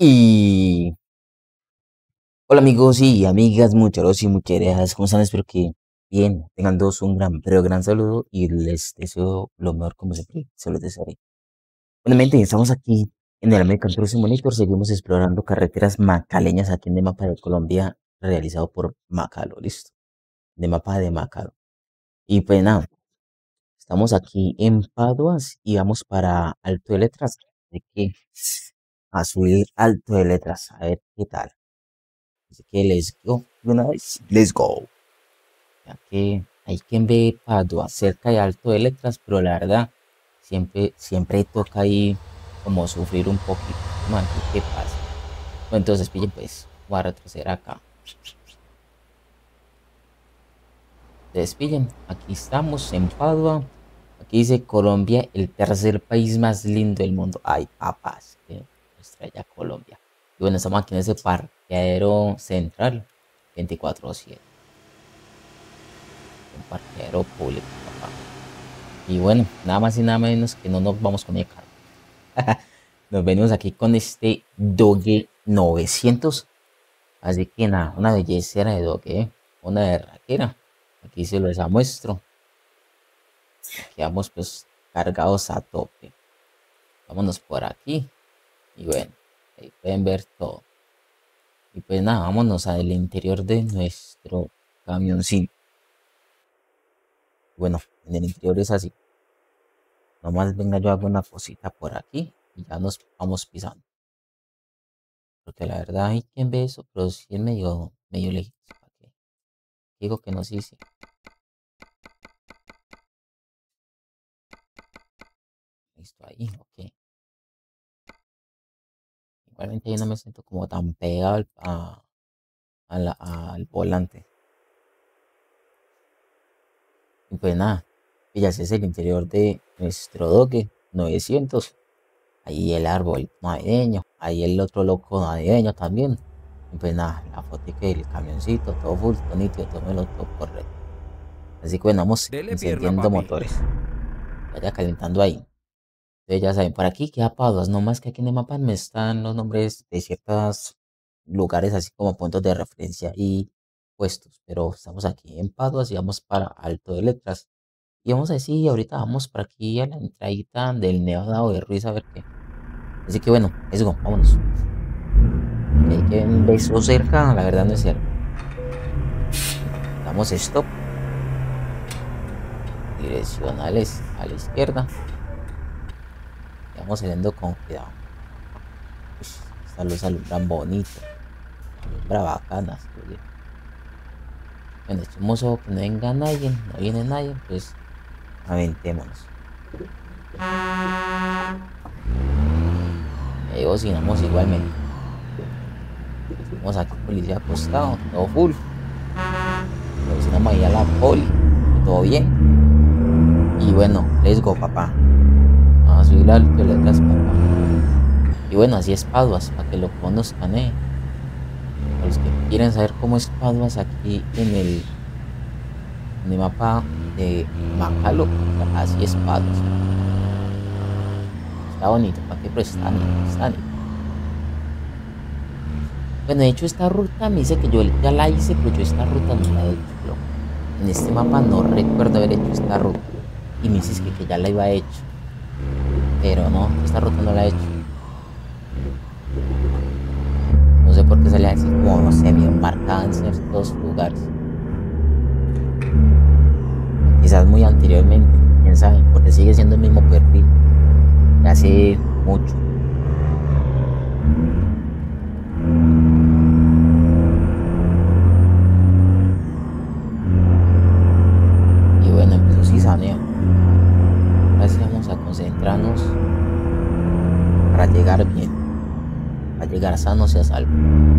Y hola amigos y amigas, mucheros y mucheras, ¿cómo están? Espero que bien, tengan todos un gran, pero gran saludo y les deseo lo mejor como siempre, se los desearé. Buenamente, estamos aquí en el American Tour Simulator, seguimos explorando carreteras macaleñas aquí en el mapa de Colombia realizado por Macalo, listo, de mapa de Macalo. Y pues nada, estamos aquí en Paduas y vamos para Alto de Letras, de que a subir Alto de Letras, a ver qué tal. Así que let's go. De una vez, let's go. Ya que hay quien ve Padua cerca de Alto de Letras, pero la verdad, siempre toca ahí como sufrir un poquito. Man, ¿qué pasa? Bueno, entonces, pillen pues, voy a retroceder acá. Entonces, pillen, aquí estamos en Padua. Aquí dice Colombia, el tercer país más lindo del mundo. Ay, papás, que nuestra ya Colombia. Y bueno, estamos aquí en ese parqueadero central, 24/7. Un parqueadero público, papá. Y bueno, nada más y nada menos que no nos vamos con el carro. Nos venimos aquí con este Doge 900. Así que nada, una belleza de Doge, ¿eh? Una berraquera. Aquí se los muestro. Quedamos pues cargados a tope. Vámonos por aquí. Y bueno, ahí pueden ver todo. Y pues nada, vámonos al interior de nuestro camioncito. Bueno, en el interior es así. Nomás venga, yo hago una cosita por aquí y ya nos vamos pisando. Porque la verdad hay quien ve eso, pero sí es medio lejos. ¿Para qué? Digo que no, sí, sí. Listo ahí, ok. Igualmente yo no me siento como tan pegado al volante. Y pues nada, y ya ese es el interior de nuestro Doge 900. Ahí el árbol navideño, ahí el otro loco navideño también. Y pues nada, la foto que el camioncito, todo full, bonito, todo me lo todo correcto. Así que bueno, vamos Dele pierna, encendiendo papi. motores. Vaya calentando ahí. Entonces ya saben, por aquí queda Paduas, no más que aquí en el mapa me están los nombres de ciertos lugares, así como puntos de referencia y puestos. Pero estamos aquí en Paduas y vamos para Alto de Letras. Y vamos a decir, ahorita vamos por aquí a la entradita del Nevado de Ruiz a ver qué. Así que bueno, eso, vámonos. Que hay que un beso cerca, la verdad no es cierto. Damos stop, direccionales a la izquierda. Y vamos saliendo con cuidado. Esta luz alumbran bonito, alumbra bacanas. Bueno, echemos ojo que no venga nadie, no viene nadie, pues aventémonos. Y ahí bocinamos igualmente. Vamos aquí policía acostado, todo full. Bocinamos ahí a la poli, todo bien. Y bueno, let's go, papá. Vamos a subir al que letras, papá. Y bueno, así es Paduas, para que lo conozcan, para los que quieren saber cómo es Paduas aquí en el mapa de Macalo, así es Paduas. Está bonito, ¿para qué? Pero está bonito, está bonito. Bueno, de hecho esta ruta me dice que yo ya la hice, pero yo esta ruta no la he hecho. Pero en este mapa no recuerdo haber hecho esta ruta. Y me dices que ya la iba hecho. Pero no, esta ruta no la he hecho. No sé por qué sale así como, no sé, bien marcada en ciertos lugares. Quizás muy anteriormente, quién sabe, porque sigue siendo el mismo perfil. De hace mucho. Y bueno, empezó sí saneo. Ahora sí vamos a concentrarnos para llegar bien. Para llegar sanos y a salvo.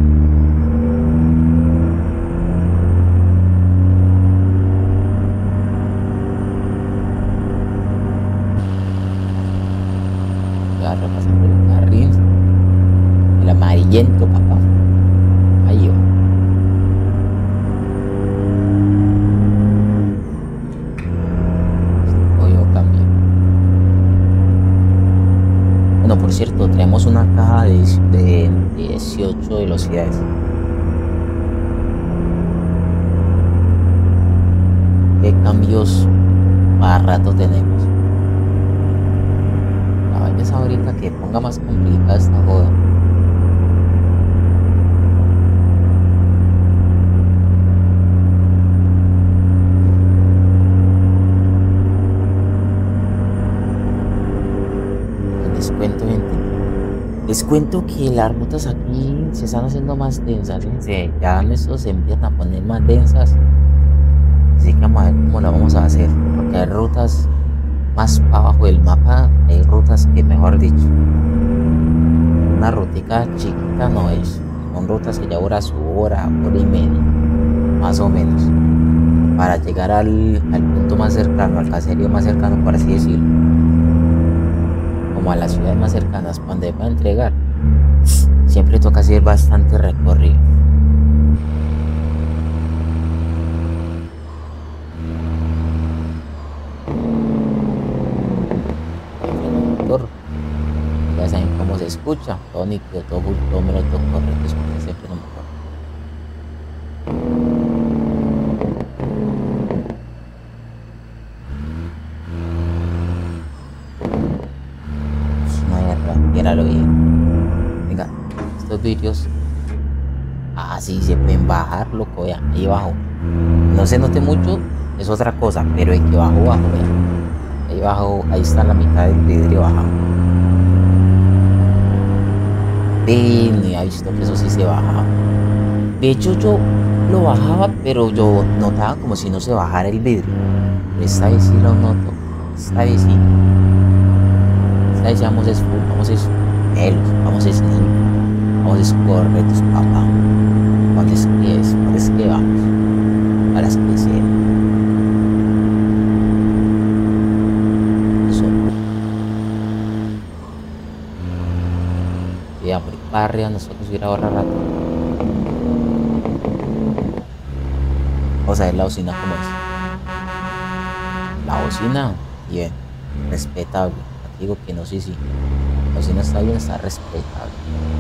Ya repasando el carril. El amarillento, papá. Ahí va. Este pollo cambio. Bueno, Bueno, por cierto, traemos una caja de 18 velocidades. ¿Qué cambios para rato tenemos? La vaina es ahorita que ponga más complicada esta joda. Les cuento, gente. Les cuento que las rutas aquí se están haciendo más densas, ¿eh? Ya esto se empiezan a poner más densas. Así que vamos a ver cómo lo vamos a hacer. Porque hay rutas más para abajo del mapa, hay rutas que, mejor dicho, una rutica chiquita no es. Son rutas que ya dura su hora, hora y media, más o menos, para llegar al punto más cercano, al caserío más cercano, por así decirlo, como a las ciudades más cercanas, donde va a entregar. Siempre toca hacer bastante recorrido. Ya saben cómo se escucha, todo nítido, todo full, todo mero, todo correcto, escucha siempre lo mejor. No hay atrás, míralo bien. Venga, estos vídeos así se pueden bajar, loco, ya, ahí abajo. No se note mucho, es otra cosa, pero el que bajo, ya. Ahí abajo, ahí está la mitad del vidrio bajado. No había visto que eso sí se bajaba. De hecho, yo lo bajaba, pero yo notaba como si no se bajara el vidrio. Pero esta vez sí lo noto. Esta vez sí. Esta vez vamos a full, vamos a pelos, vamos a limpios, vamos a correctos, papá. ¿Cuándo es que vamos? A las que sea. Eso. Ya, por para arriba nosotros ir ahora rato. Vamos a ver la bocina como es. La bocina, bien, respetable. Aquí digo que no, sí. La bocina está bien, está respetable.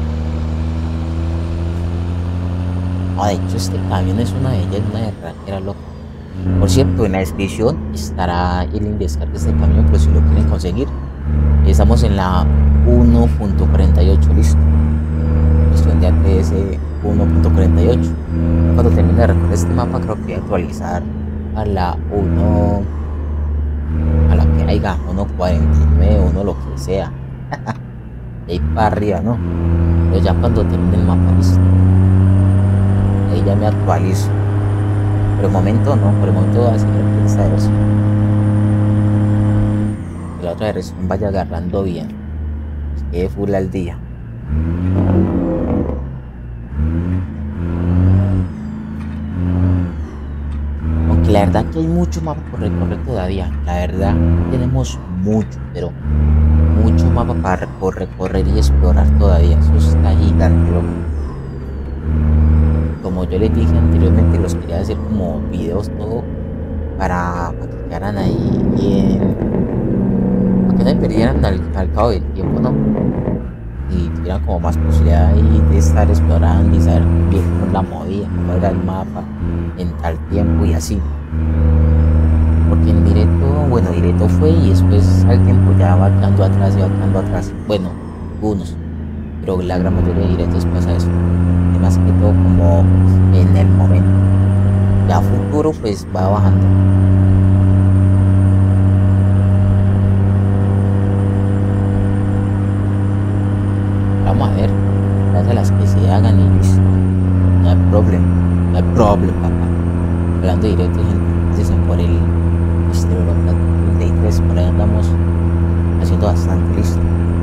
No, de hecho este camión es una bella, una berraquera, loco. Por cierto, en la descripción estará el link de descarga de este camión, pero si lo quieren conseguir, estamos en la 1.48, listo. Cuestión de ATS 1.48. Cuando termine de recorrer este mapa, creo que voy a actualizar a la 1, a la que haya 1.49, 1 lo que sea. De ahí para arriba, ¿no? Pero ya cuando termine el mapa, listo. Ahí ya me actualizo. Por el momento no, por el momento voy a seguir esta versión. Que la otra versión vaya agarrando bien. Quede full al día. Aunque la verdad que hay mucho mapa por recorrer todavía. La verdad tenemos mucho, pero mucho mapa por recorrer y explorar todavía. Eso está gigante, loco. Como yo les dije anteriormente, los quería hacer como videos todo para que quedaran ahí bien, para que no me perdieran al cabo del tiempo, ¿no? Y tuvieran como más posibilidad ahí de estar explorando y saber bien cómo la movía, cómo era el mapa en tal tiempo y así. Porque en directo fue y después al tiempo ya va quedando atrás y va quedando atrás. Bueno, unos, pero la gran mayoría de directos pasa eso. Más que todo como en el momento. Ya futuro pues va bajando. Vamos a ver, las que se hagan y listo. No hay problema, papá. Hablando directo, dicen por el Europa 33, por ahí andamos haciendo bastante, listo.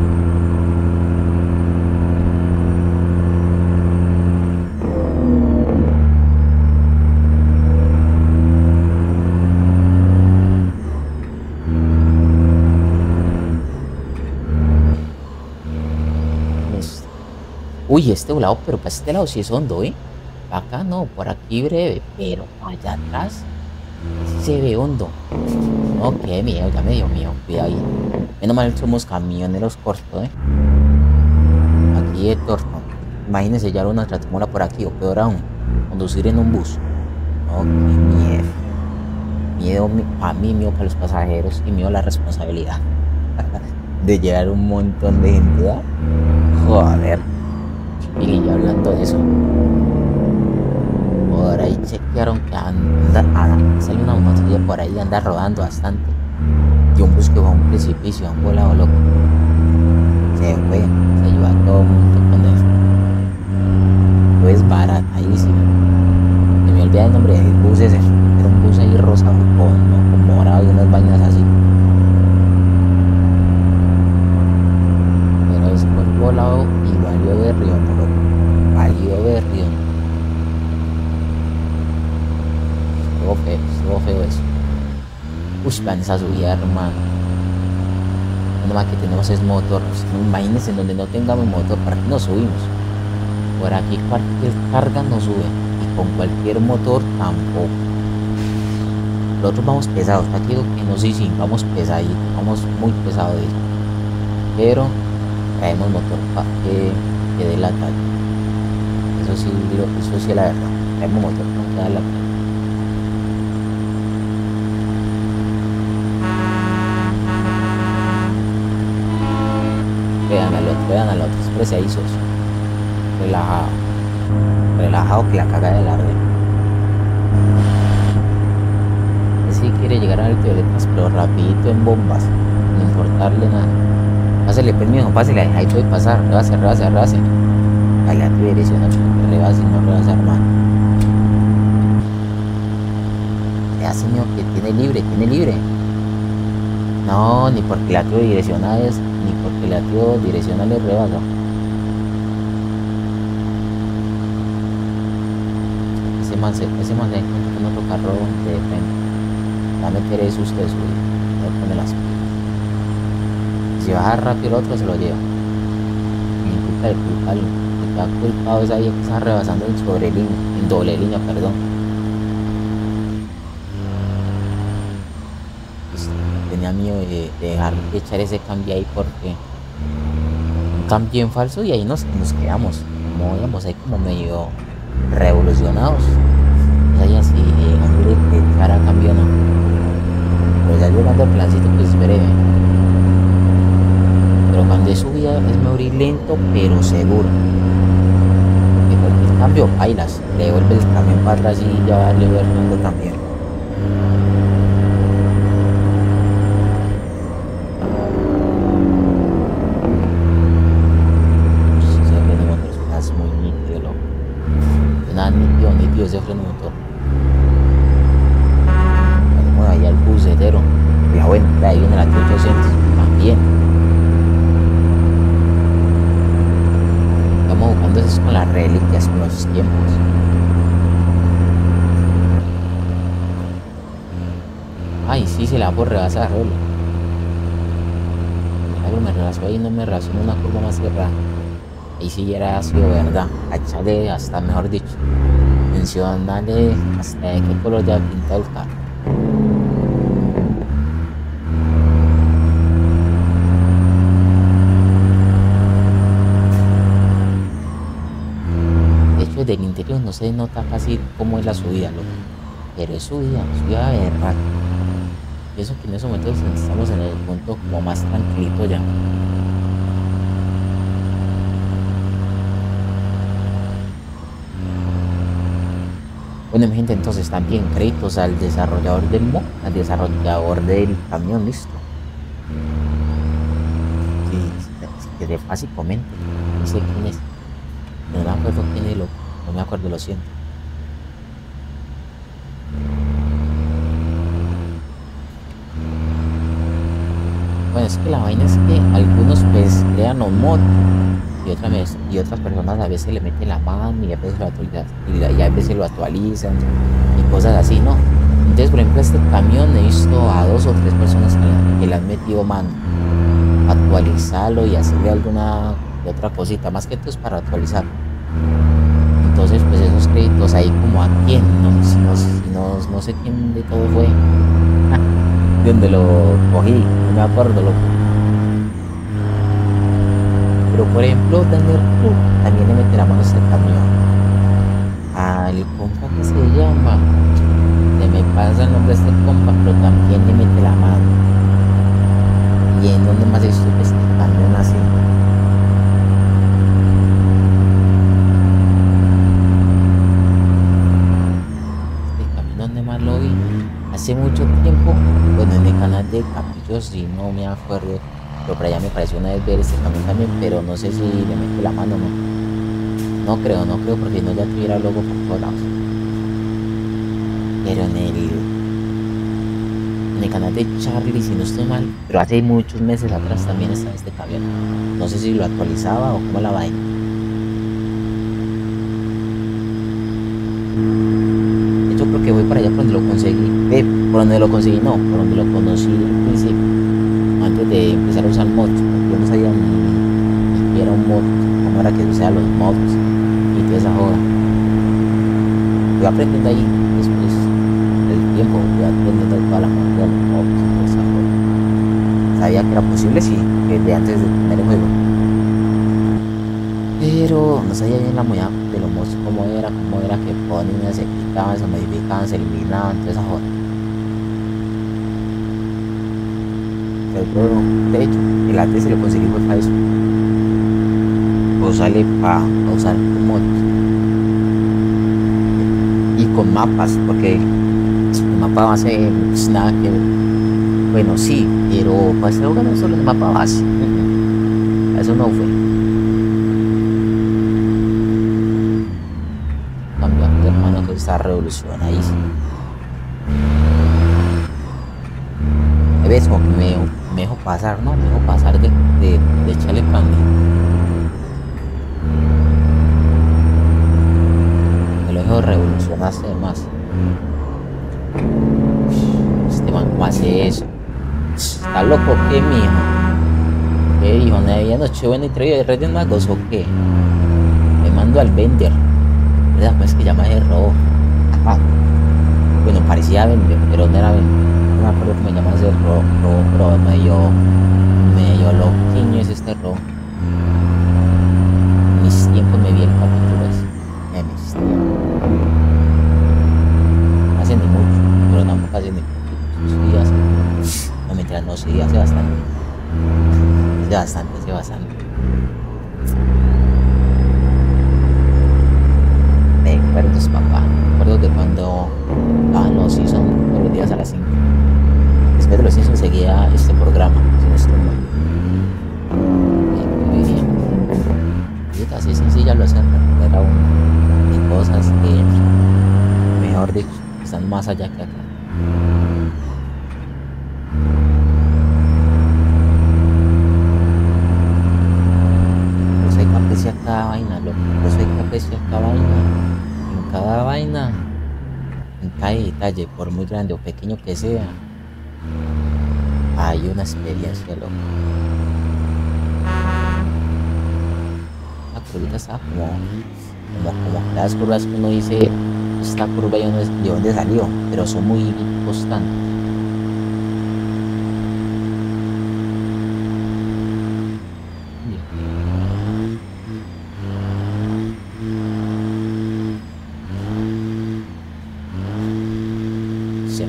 Uy, este volado, pero para este lado sí es hondo, ¿eh? Acá no, por aquí breve, pero allá atrás Sí se ve hondo. No, qué miedo, ya me dio miedo. Cuidado ahí. Menos mal somos camioneros cortos, ¿eh? Aquí de Torto. Imagínense ya una tratomora por aquí, o peor aún, conducir en un bus. No, qué miedo. Miedo para mí, miedo para los pasajeros y miedo a la responsabilidad de llevar un montón de gente, ¿verdad? Joder. Y ya hablando de eso, por ahí chequearon que sale una motilla por ahí, anda rodando bastante. Y un bus que va a un precipicio, a un volado loco. Se fue, se llevó a todo el mundo con eso. Pues baratadísimo. Se me olvida el nombre del bus ese. Era un bus ahí rosado con morado y unas vainas así. Pero ese fue volado y valió de río, loco. Valió de río. Estuvo feo eso. Uy, van esa subida, hermano. Nada más que tenemos es motor. Imagínense en donde no tengamos motor, ¿para qué nos subimos? Por aquí cualquier carga nos sube. Y con cualquier motor tampoco. Nosotros vamos pesados. Aquí digo que no sé si vamos pesaditos. Vamos muy pesados de eso. Pero traemos motor para que dé la talla. Eso sí es la verdad. Traemos motor para que dé la talla. Vean al otro, expresa ahí sos. Relajado. Relajado que la caga de larga. Si quiere llegar al letras, pero rapidito en bombas. No importarle nada. Pásele permiso, pásele, ahí puede pasar. Rebase. Dale a tu dirección, rebase y no rebase, hermano. Ya señor, que tiene libre. No, ni porque la tuve direccionales, ni porque la tuve direccionales rebasa. Ese man se encuentra con otro carro de frente. Va a meter eso usted su va a poner las pilas. Si baja rápido el otro se lo lleva. Ni culpa de culpable. El que ha culpado es ahí que está rebasando en doble línea, perdón. Tenía miedo de dejar de echar ese cambio ahí porque un cambio en falso y ahí nos quedamos. Como íbamos ahí como medio revolucionados. O sea, ya si antes de echar a cambio no. Pero ya llegando al plancito pues es breve. Pero cuando es subida es mejor ir lento pero seguro. Porque el cambio bailas, le devuelve el camión para atrás y ya va liberando también. Nítido ese freno motor. Bueno, ahí al bucetero. Ya bueno, ahí viene la T800 también. Estamos buscando eso con las reliquias, con los tiempos. Ay, sí, se la va por rebasar, Rolo. Algo me rebasó ahí, no me rebasó en una curva más cerrada. Ahí sí ya era sido verdad. A echarle hasta, mejor dicho. Mencionarle hasta de qué color ya pintado el carro. De hecho, del interior no se nota casi cómo es la subida, loco. Pero es subida de rato. Pienso que en esos momentos estamos en el punto como más tranquilito ya. Bueno, mi gente, entonces también créditos al desarrollador del mod, al desarrollador del camión, listo. Sí, que de fácil comento. No sé quién es. No me acuerdo quién es, no me acuerdo, lo siento. Bueno, es que la vaina es que algunos pues crean un mod y otras personas a veces le meten la mano y a veces lo actualizan y a veces lo actualizan y cosas así, ¿no? Entonces, por ejemplo, este camión he visto a 2 o 3 personas que le han metido mano, actualizarlo y hacerle alguna otra cosita, más que todo es para actualizar. Entonces, pues esos créditos ahí como a quién, no, no sé quién de todo fue, de donde lo cogí, no me acuerdo, loco. Pero por ejemplo, Daniel Cruz también le mete la mano a este camión. Al compa que se llama, se me pasa el nombre de este compa, pero también le mete la mano. ¿Y en dónde más estuve este camión así? Este camión, ¿dónde más lo vi? Hace mucho tiempo, bueno, en el canal de Capillos, si no me acuerdo, pero por allá me pareció una vez ver este camión también, pero no sé si le mete la mano o no. No creo, porque no ya tuviera logo por todos lados. Pero en el canal de Charlie, si no estoy mal, pero hace muchos meses atrás también estaba este camión. No sé si lo actualizaba o cómo la vaina. De hecho, creo que voy para allá por donde lo conseguí. Por donde lo conseguí, no, por donde lo conocí al principio, antes de empezar a usar mods, porque yo no sabía ni qué era un mod, cómo era que se usaban los mods y toda esa joda. Voy aprendiendo ahí después del tiempo, voy aprendiendo toda la mayoría de los mods y toda esa joda. Sabía que era posible, sí, desde antes de tener el juego. Pero no sabía bien la movida de los mods, cómo era que ponían, se quitaban, se modificaban, se eliminaban, toda esa joda. Pero, de hecho, el antes se lo conseguí fue para eso. O sale para usar mods y con mapas, porque el mapa base pues, nada que ver. Bueno, sí, pero para este juego no solo el mapa base. Eso no fue. Cambiando, hermano, que esta revolución ahí sí. Ves como que me dejó pasar, ¿no? Me dejó pasar de echarle cambio. Me lo dejo revolucionarse más. Este man, ¿cómo hace eso? ¿Está loco qué, mijo? ¿Qué dijo? ¿Navidad, Nochebuena y Trevi de Reyes Magos o qué? Me mando al vender. ¿Verdad? Pues que llama de robo. Ah, bueno, parecía vender, pero no era vender. No me acuerdo que me llamas de robo, pero medio loquiño es este robo. En mis tiempos me vi el capítulo ese. En mis tiempos. Hace ni mucho, pero tampoco hace ni poquito. Sí, hace. No mentira, no, sí, hace bastante. Hace bastante. Recuerdos, papá. Recuerdos de cuando daban los Simpsons todos los días a las 5. Después de los Simpsons seguía este programa, sin estreno. Muy bien. Y así sencilla lo hacen recuperar de cosas que, mejor dicho, están más allá que acá. Pues hay que apreciar cada vaina, loco. Pues hay que apreciar cada vaina. En cada vaina, en cada detalle, por muy grande o pequeño que sea, hay una experiencia, loco. La curvita está como las curvas que uno dice, esta curva de dónde salió, pero son muy constantes. Sí.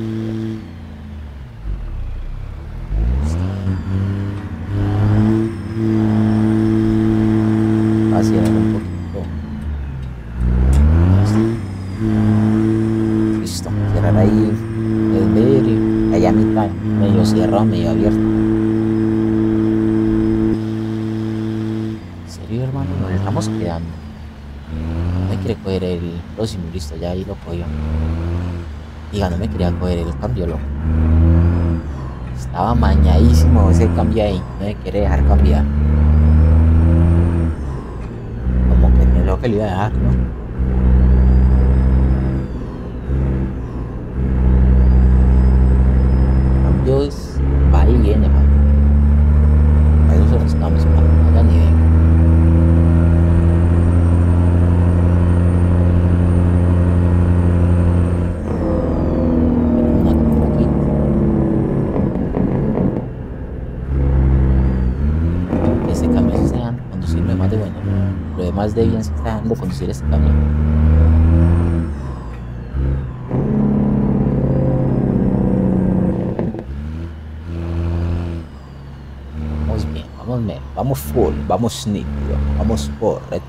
Acelerar un poquito. Listo. Cerrar ahí el vidrio. Allá a mitad, medio cerrado, medio abierto. ¿En serio, hermano? Nos estamos quedando. No me quiere coger el próximo, listo, ya ahí lo cogió. Diga, no me quería coger el cambio, loco. Estaba mañadísimo ese cambio ahí. No me quiere dejar cambiar. Como que pensó que lo iba a dejar, ¿no? Cambios va y viene, man. A eso se los cambios, man. No hagan ni ven. de bueno. Lo demás de bien se está dando conducir este camión. Vamos bien, vamos bien, vamos full, vamos nítido, vamos correcto.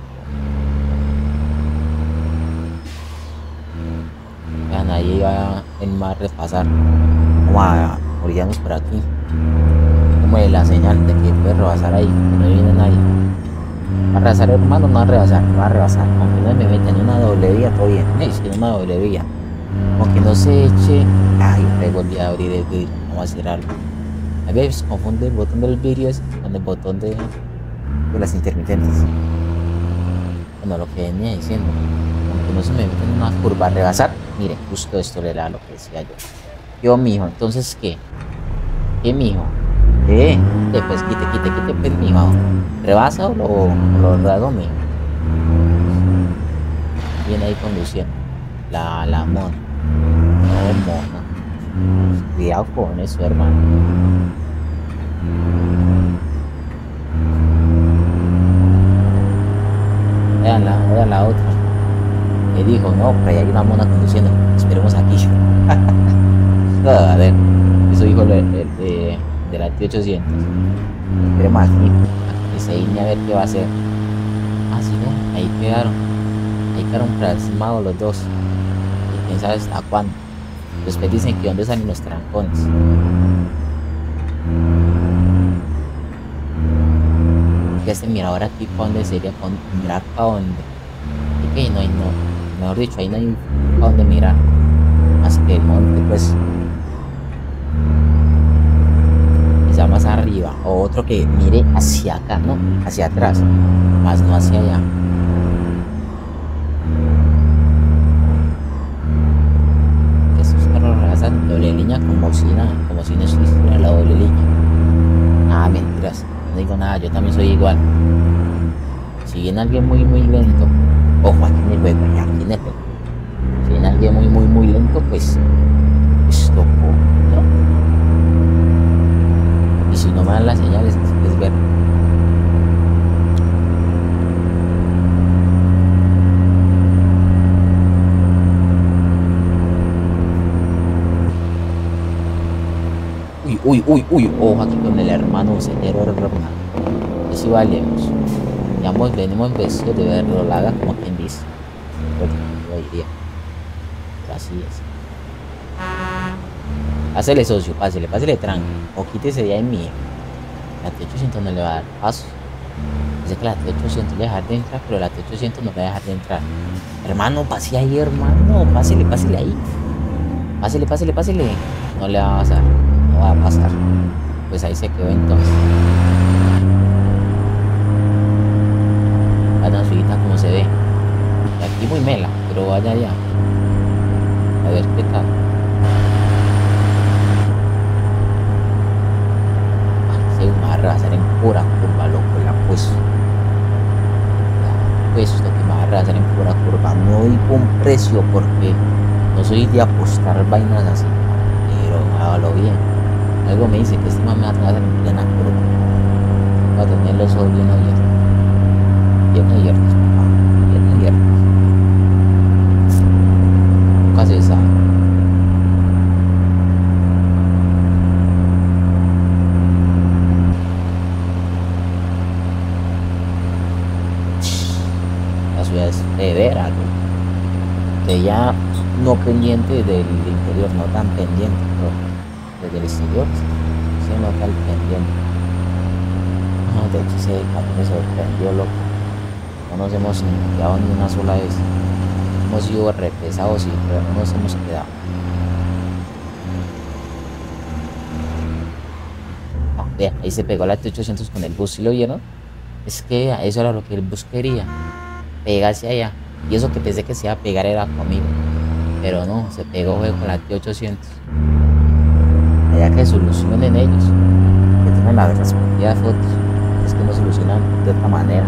Vean, ahí va el mar a repasar. Vamos a orillarnos por aquí. Como de la señal de que puede rebasar ahí, que no viene nadie. Va a rebasar, hermano, no va a rebasar, no va a rebasar. Aunque no me metan en una doble vía, todo bien. Es que en una doble vía. Aunque no se eche. Ay, me volví a abrir el vidrio. Vamos a hacer algo. A veces confunde el botón del vidrio con el botón de las intermitentes. Bueno, lo que venía diciendo. Aunque no se me meta en una curva a rebasar. Miren, justo esto era lo que decía yo. Yo, mijo, entonces, ¿qué? ¿Qué, mijo? ¿Qué? Pues quite, pues, mijo. ¿Rebasa o lo rado, mijo? Viene ahí conduciendo. La mona. No, mona. Cuidado con eso, hermano. Vean la otra. Me dijo, no, por ahí hay una mona conduciendo. Esperemos aquí. A ver, eso dijo de la T800. Esperemos aquí. Que se INE a ver qué va a hacer. Ah, sí, no, ahí quedaron. Ahí quedaron plasmados los dos. Y quién sabe hasta cuándo. Después dicen que dónde salen los trancones. Que este mirador aquí, ¿para dónde sería? Mirar para dónde. Y que no hay, no. Mejor dicho, ahí no hay para dónde mirar. Más que el monte, pues. Quizá más arriba. O otro que mire hacia acá, ¿no? Hacia atrás. Más no hacia allá. Estos carros rebasan doble línea como si nada. Como si no existiera la doble línea. Ah, mentiras. No digo nada, yo también soy igual. Si viene alguien muy lento, ojo, aquí en el juego, ya, aquí en el juego. Si viene alguien muy lento, pues tocó, ¿no? Y si no me dan las señales, es ver. Uy, ojo aquí con el hermano, señor hermano. Que si valemos. Venimos vestidos de verdolaga, como quien dice. Bueno, yo diría. Pero así es. Pásele, socio, pásele tranqui. O quítese ya en mí. La T800 no le va a dar paso. Dice que la T800 le va a dejar de entrar, pero la T800 no le va a dejar de entrar. Hermano, pase ahí, hermano. Pásele ahí. Pásele. No le va a pasar. No va a pasar. Pues ahí se quedó entonces. Vaya su hijita como se ve. Y aquí muy mela, pero vaya allá. A ver qué tal. Se va a rebasar en pura curva, loco, la puesto. Puesto que me va a rebasar en pura curva. No digo un precio porque no soy de apostar vainas así. Pero hágalo bien. Algo me dice que este man me va a rebasar en plena curva. Va a tener los ojos bien abiertos. Bien abiertos, papá. Bien abiertos. Nunca se sabe. La ciudad es severa, que ya no pendiente del interior, no tan pendiente, pero desde el exterior se nota el pendiente. No, de hecho ese camión me sorprendió, loco. No nos hemos quedado ni una sola vez. Hemos sido repesados, sí, pero no nos hemos quedado. Ah, vea, ahí se pegó la T800 con el bus, ¿sí lo vieron? Es que eso era lo que el bus quería. Pegarse allá. Y eso que pensé que se iba a pegar era conmigo. Pero no, se pegó con la T800. Allá que solucionen ellos. Que tengan las respectivas fotos. Es que no solucionan de otra manera.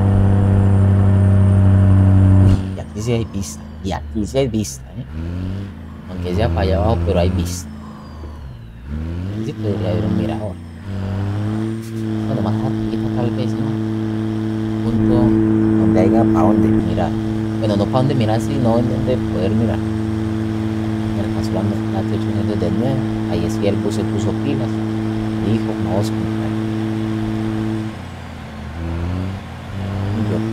Y aquí sí hay vista. Y aquí sí hay vista, ¿eh? Aunque sea para allá abajo, pero hay vista. Aquí sí podría haber un mirador. Bueno, más arriba tal vez, ¿no? Punto tenga para dónde mirar. Bueno, no para dónde mirar, sino en dónde poder mirar. Me alcanzó la 800 de nuevo. Ahí es que el bus se puso pilas. Y dijo, vamos a comprar. Y yo,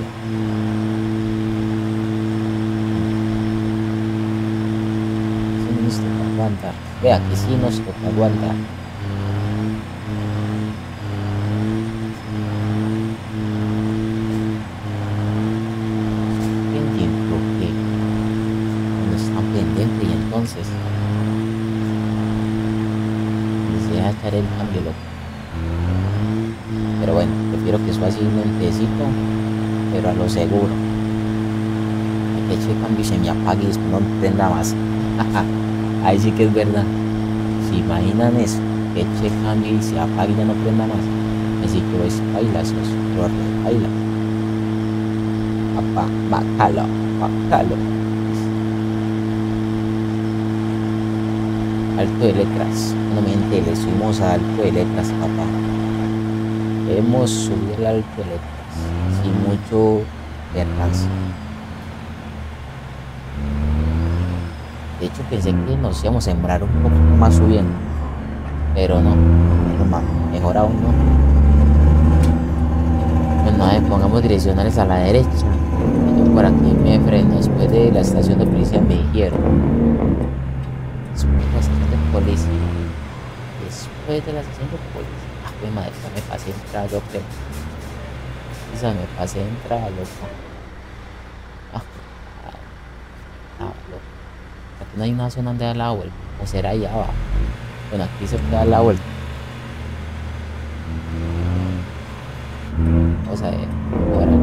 sí nos toca aguantar. Vea que sí nos toca aguantar. Pendiente, que no están pendientes y entonces les deja echar el cambio, loco. Pero bueno, prefiero que eso así lentecito, pero a lo seguro. Que eche cambio y se me apague y después no prenda más. Ahí sí que es verdad. ¿Se imaginan eso? Que eche cambio y se apague y ya no prenda más. Así que es baila, eso es baila. Papá, bacalo, bacalo. Alto de letras. No mente, le subimos a alto de letras, papá. Debemos subir el alto de letras. Sin mucho percance. De hecho pensé que nos íbamos a sembrar un poco más subiendo. Pero no, mejor aún no. Bueno, a ver, pongamos direccionales a la derecha. Yo por aquí me freno. Después de la estación de policía me dijeron. Después de la estación de policía. Después de la estación de policía. Ah, pues madre, ya me pasé entrada, yo creo. Quizás me pasé entrada, loco. Ah, loco. Aquí no hay una zona donde dar la vuelta. O será allá abajo. Bueno, aquí se puede dar la vuelta. Vamos a ver. Por aquí.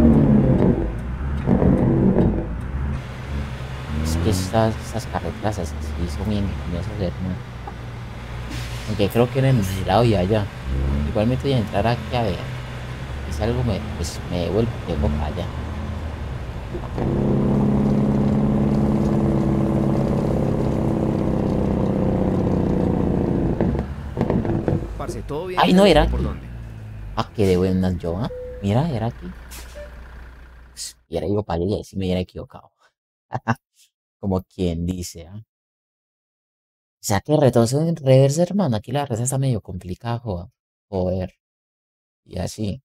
Es que estas carreteras así son bien ingeniosas, hermano. Aunque creo que en el lado y allá. Igualmente voy a entrar aquí a ver. Y si algo pues me devuelvo, llego para allá. Parce, todo bien. Ay, no era ¿Por aquí. dónde? Ah, qué de buenas yo, ¿ah? Mira, era aquí. Pues, y era yo para allá y si me hubiera equivocado. Como quien dice, ¿ah? O sea que retroceso en reversa, hermano. Aquí la receta está medio complicada, joder. Y así.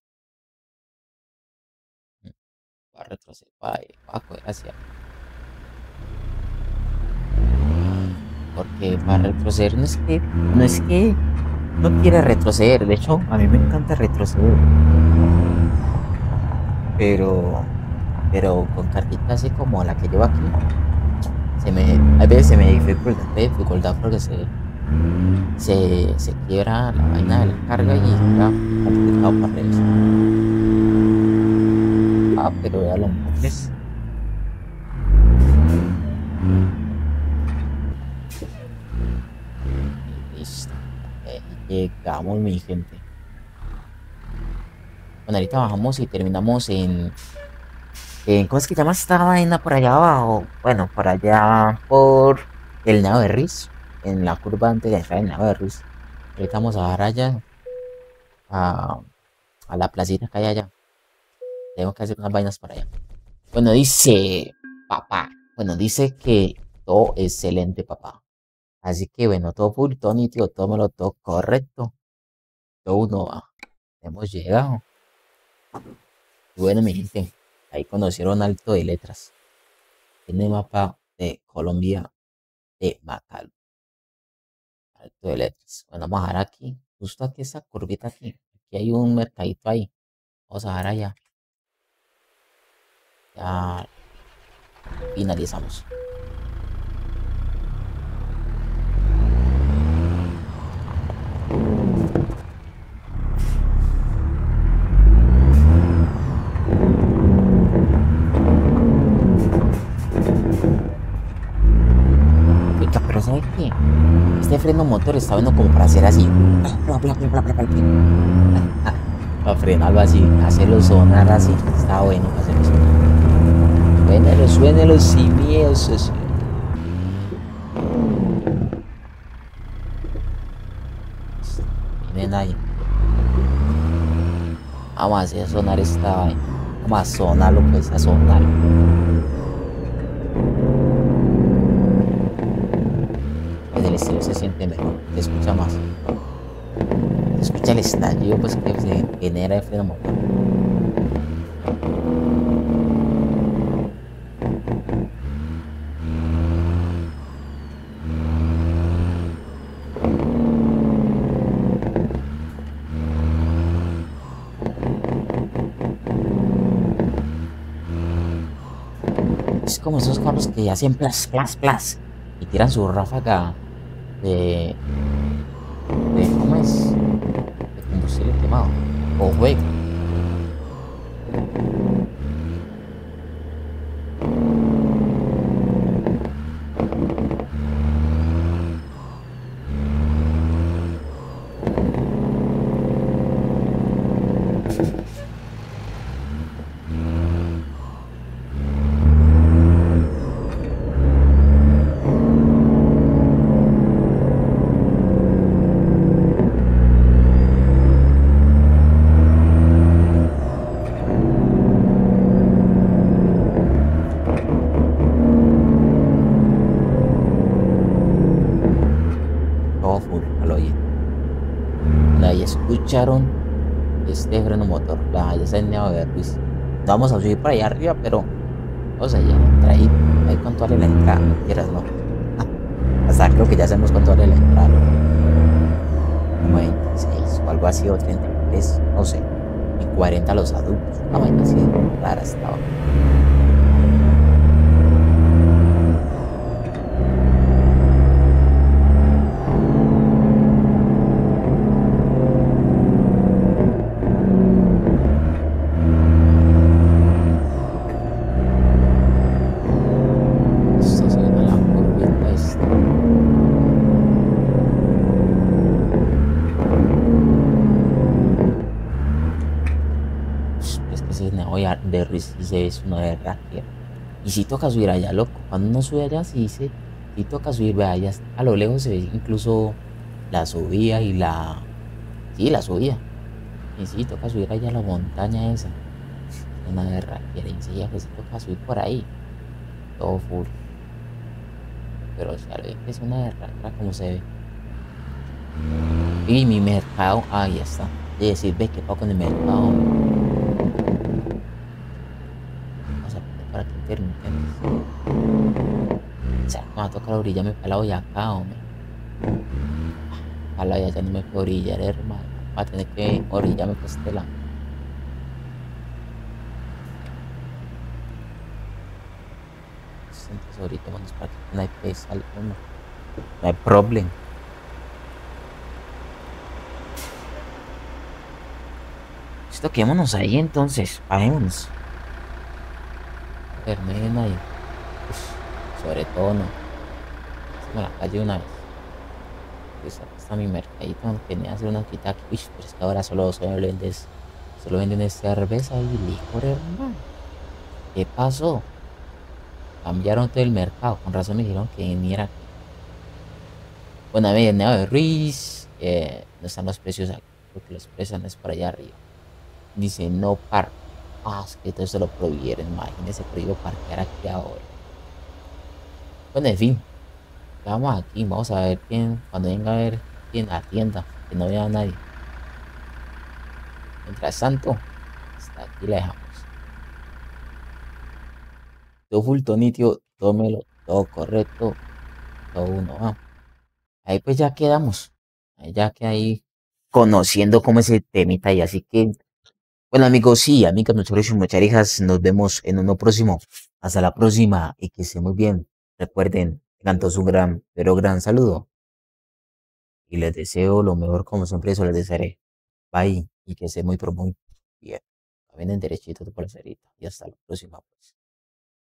Va a retroceder, va a coger hacia. Porque para retroceder no es que no quiere retroceder. De hecho, a mí me encanta retroceder. Pero, pero con cartitas así como la que llevo aquí, a veces se me dificulta porque se quiebra la vaina de la carga y está complicado para revisar. Ah, pero ya lo mueves. Y listo. Llegamos, mi gente. Bueno, ahorita bajamos y terminamos ¿cómo es que llama esta vaina por allá abajo? Bueno, por allá por el Nado de Riz. En la curva antes de entrar en el Nado de Riz. Ahorita vamos a bajar allá a, a la placita que hay allá. Tengo que hacer unas vainas por allá. Bueno, dice papá. Bueno, dice que todo excelente, papá. Así que bueno, todo full, todo nítido, todo me lo todo correcto. Todo uno va. Hemos llegado. Y bueno, mi gente, ahí conocieron Alto de Letras. Tiene mapa de Colombia de Macal. Alto de Letras. Bueno, vamos a bajar aquí. Justo aquí esa curvita aquí. Aquí hay un mercadito ahí. Vamos a bajar allá. Ya finalizamos. Oiga, pero ¿sabes qué? Este freno motor está bueno como para hacer así. Para frenarlo así, hacerlo sonar así. Está bueno para hacerlo sonar. Suénelo sin miedo, socio. Miren ahí. Vamos a hacer sonar esta vaina. Vamos a sonarlo, pues, a sonarlo. Desde el exterior se siente mejor, se escucha más. Se escucha el estallido, pues, que se genera el freno motor. Es como esos carros que hacen plas, plas, plas y tiran su ráfaga de, ¿cómo es? De combustible quemado o fuego. Todo full al oído. Ahí escucharon este freno motor. Ya está en Neo de Ruiz. No vamos a subir para allá arriba, pero o sea, ya entra ahí. Ahí cuánto vale la entrada, no quieras, no. Hasta creo que ya sabemos cuánto vale la entrada. Como 26 o algo así, o 33, no sé. Y 40 los adultos. Una vaina así rara estaba. Esto se llama la curvita esta. Es que ese Neo de Ruiz sí se es una berraquera. Y si toca subir allá, loco. Cuando uno sube allá, sí toca subir, vea, allá a lo lejos se ve incluso la subida y la. Sí, la subida. Y sí, toca subir allá a la montaña esa. Es una berraquera. Y enseguida que sí toca subir por ahí. Todo full. Pero ya lo ven que es una berraquera como se ve. Y mi mercado, ahí está. Es decir, ve que con el mercado. Vamos a poner para que intermitentes. O sea, me va a tocar orillarme para la acá, hombre. A la ya no me puedo orillar, hermano. Va a tener que orillarme por este lado. Entonces ahorita vamos para que no hay pesa, no hay problema. Listo, quedémonos ahí entonces. Parémonos. A ver, no hay nadie. Uf, sobre todo no. Estamos en la calle una vez. Pues acá está mi mercadito donde tenía que hacer una quita aquí. Uy, pero es que ahora solo venden cerveza y licor, hermano. ¿Qué pasó? Cambiaron todo el mercado. Con razón me dijeron que ni era. Bueno, a ver, Neo de Ruiz. No están los precios aquí. Porque los precios no es por allá arriba. Dice no park. Ah, es que todo se lo prohibieron. Imagínense, prohibido parquear aquí ahora. Bueno, en fin. Vamos aquí. Vamos a ver quién. Cuando venga a ver quién atienda. Que no vea a nadie. Mientras tanto, hasta aquí la dejamos. Todo full, todo nítido, todo melo, todo correcto, todo uno va. Ahí pues ya quedamos. Ahí ya que ahí conociendo cómo es el temita y así que, bueno amigos, sí, amigas, muchachos y muchachas, nos vemos en uno próximo. Hasta la próxima y que estén muy bien. Recuerden, tengan todos un gran, pero gran saludo y les deseo lo mejor como siempre eso les desearé. Bye y que estén muy, pero muy bien. Vienen derechito por la cerita y hasta la próxima pues.